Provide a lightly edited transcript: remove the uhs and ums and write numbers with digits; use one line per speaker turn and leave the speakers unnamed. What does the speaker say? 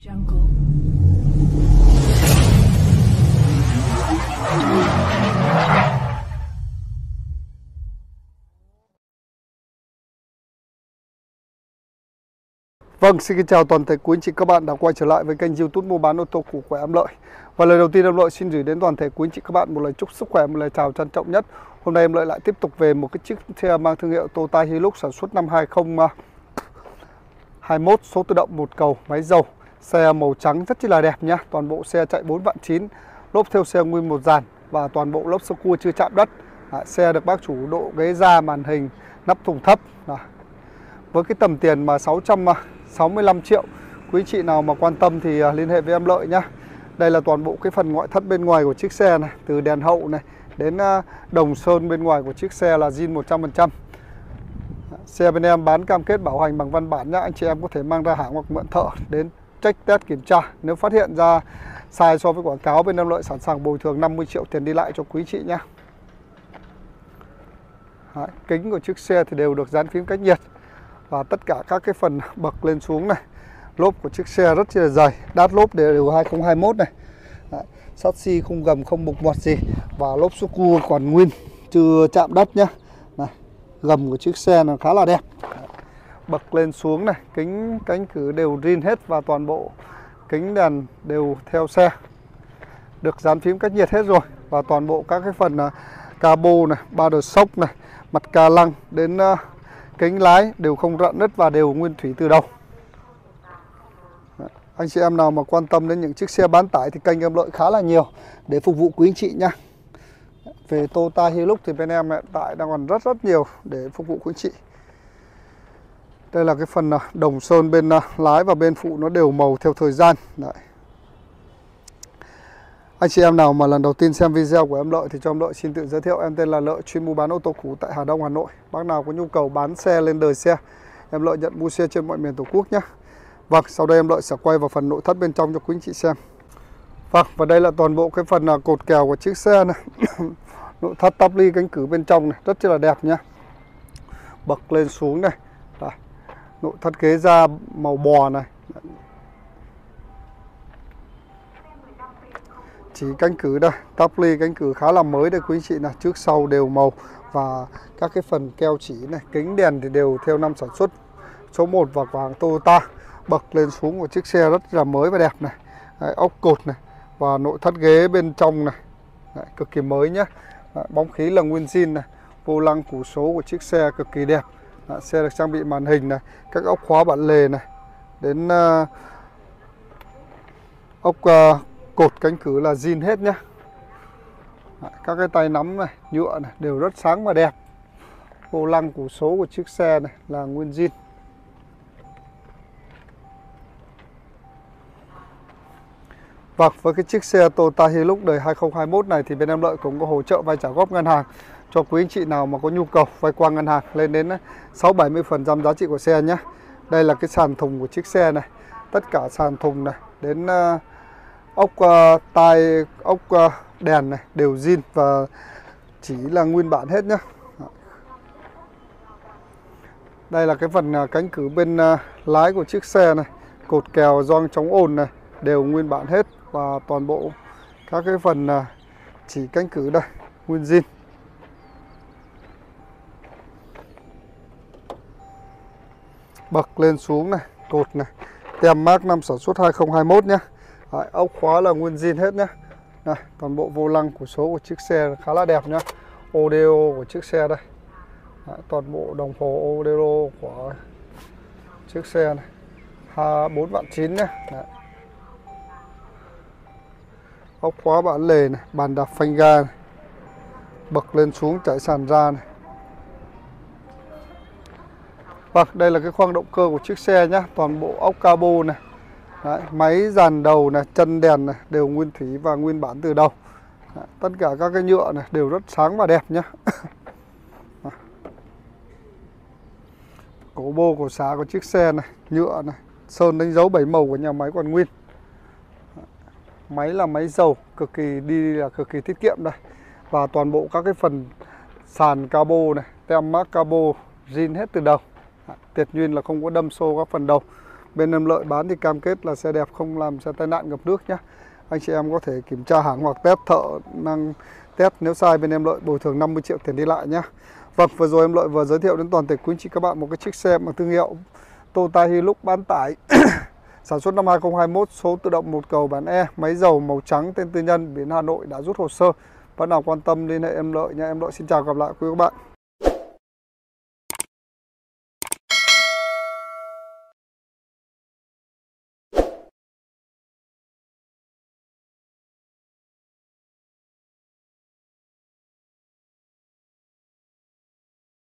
Jungle.
Vâng, xin kính chào toàn thể quý anh chị các bạn đã quay trở lại với kênh YouTube mua bán ô tô cũ của Em Lợi. Và lời đầu tiên Em Lợi xin gửi đến toàn thể quý anh chị các bạn một lời chúc sức khỏe, một lời chào trân trọng nhất. Hôm nay Em Lợi lại tiếp tục về một cái chiếc xe mang thương hiệu Toyota Hilux sản xuất năm 2021, số tự động một cầu, máy dầu. Xe màu trắng rất là đẹp nhá. Toàn bộ xe chạy 4 vạn 9, lốp theo xe nguyên một dàn và toàn bộ lốp sơ cua chưa chạm đất. Xe được bác chủ độ ghế da, màn hình, nắp thùng thấp. Với cái tầm tiền mà 665 triệu, quý chị nào mà quan tâm thì liên hệ với Em Lợi nhá. Đây là toàn bộ cái phần ngoại thất bên ngoài của chiếc xe này, từ đèn hậu này đến đồng sơn bên ngoài của chiếc xe là zin 100%. Xe bên em bán cam kết bảo hành bằng văn bản nhá. Anh chị em có thể mang ra hãng hoặc mượn thợ đến check test kiểm tra. Nếu phát hiện ra sai so với quảng cáo, bên Em Lợi sẵn sàng bồi thường 50 triệu tiền đi lại cho quý chị nhá. Đấy, kính của chiếc xe thì đều được dán phím cách nhiệt. Và tất cả các cái phần bậc lên xuống này, lốp của chiếc xe rất là dày, đát lốp đều 2021 này. Đấy, chassis không gầm không mục mọt gì và lốp số cua còn nguyên chưa chạm đất nhá. Này, gầm của chiếc xe là khá là đẹp. Đấy, bậc lên xuống này, kính cánh cửa đều zin hết và toàn bộ kính đèn đều theo xe, được dán phím cách nhiệt hết rồi. Và toàn bộ các cái phần cabo này, ba đờ sốc này, mặt ca lăng đến kính lái đều không rạn nứt và đều nguyên thủy từ đầu. Anh chị em nào mà quan tâm đến những chiếc xe bán tải thì kênh Em Lợi khá là nhiều để phục vụ quý anh chị nhá. Về Toyota Hilux thì bên em hiện tại đang còn rất nhiều để phục vụ quý anh chị. Đây là cái phần đồng sơn bên lái và bên phụ nó đều màu theo thời gian. Đấy. Anh chị em nào mà lần đầu tiên xem video của Em Lợi thì cho Em Lợi xin tự giới thiệu. Em tên là Lợi, chuyên mua bán ô tô cũ tại Hà Đông, Hà Nội. Bác nào có nhu cầu bán xe lên đời xe, Em Lợi nhận mua xe trên mọi miền Tổ quốc nhé. Vâng, sau đây Em Lợi sẽ quay vào phần nội thất bên trong cho quý anh chị xem. Vâng, và đây là toàn bộ cái phần cột kèo của chiếc xe này. Nội thất tắp ly cánh cửa bên trong này rất là đẹp nhá. Bậc lên xuống này. Đây. Nội thất ghế da màu bò này. Chỉ cánh cửa đây, tắp ly cánh cửa khá là mới đây quý anh chị này, trước sau đều màu và các cái phần keo chỉ này, kính đèn thì đều theo năm sản xuất số 1 và của hãng Toyota. Bậc lên xuống của chiếc xe rất là mới và đẹp này. Đấy, ốc cột này và nội thất ghế bên trong này. Đấy, cực kỳ mới nhá. Đấy, bóng khí là nguyên zin này, vô lăng củ số của chiếc xe cực kỳ đẹp. Đấy, xe được trang bị màn hình này, các ốc khóa bản lề này, đến ốc cột cánh cửa là zin hết nhá. Các cái tay nắm này, nhựa này đều rất sáng và đẹp. Vô lăng củ số của chiếc xe này là nguyên zin. Vâng, với cái chiếc xe Toyota Hilux đời 2021 này thì bên Em Lợi cũng có hỗ trợ vay trả góp ngân hàng cho quý anh chị nào mà có nhu cầu vay qua ngân hàng lên đến 60-70% giá trị của xe nhé. Đây là cái sàn thùng của chiếc xe này. Tất cả sàn thùng này đến ốc tai, ốc đèn này đều zin và chỉ là nguyên bản hết nhá. Đây là cái phần cánh cửa bên lái của chiếc xe này, cột kèo gioăng chống ồn này đều nguyên bản hết và toàn bộ các cái phần chỉ cánh cửa đây nguyên zin. Bậc lên xuống này, cột này, tem mác năm sản xuất 2021 nhé. Đấy, ốc khóa là nguyên zin hết nhé. Này, toàn bộ vô lăng của số của chiếc xe khá là đẹp nhá. Audio của chiếc xe đây. Đấy, toàn bộ đồng hồ audio của chiếc xe này 4 vạn 9 nhé. Đấy. Ốc khóa bản lề này, bàn đạp phanh ga này. Bậc lên xuống chạy sàn ra này. Vâng, đây là cái khoang động cơ của chiếc xe nhé. Toàn bộ ốc cabo này. Đấy, máy dàn đầu này, chân đèn này đều nguyên thủy và nguyên bản từ đầu. Đấy, tất cả các cái nhựa này đều rất sáng và đẹp nhé. Cổ bô cổ xá của chiếc xe này, nhựa này, sơn đánh dấu 7 màu của nhà máy còn nguyên. Máy là máy dầu, cực kỳ đi là cực kỳ tiết kiệm đây. Và toàn bộ các cái phần sàn cabo này, tem mác cabo zin hết từ đầu. Tuyệt nhiên là không có đâm xô các phần đầu. Bên em Lợi bán thì cam kết là xe đẹp, không làm xe tai nạn ngập nước nhé. Anh chị em có thể kiểm tra hàng hoặc test thợ năng test, nếu sai bên em Lợi bồi thường 50 triệu tiền đi lại nhé. Vâng, vừa rồi em Lợi vừa giới thiệu đến toàn thể quý anh chị các bạn một cái chiếc xe bằng thương hiệu Toyota Hilux bán tải sản xuất năm 2021, số tự động 1 cầu bản E, máy dầu màu trắng, tên tư nhân, biển Hà Nội, đã rút hồ sơ. Bạn nào quan tâm liên hệ em Lợi nha. Em Lợi xin chào, gặp lại quý các bạn.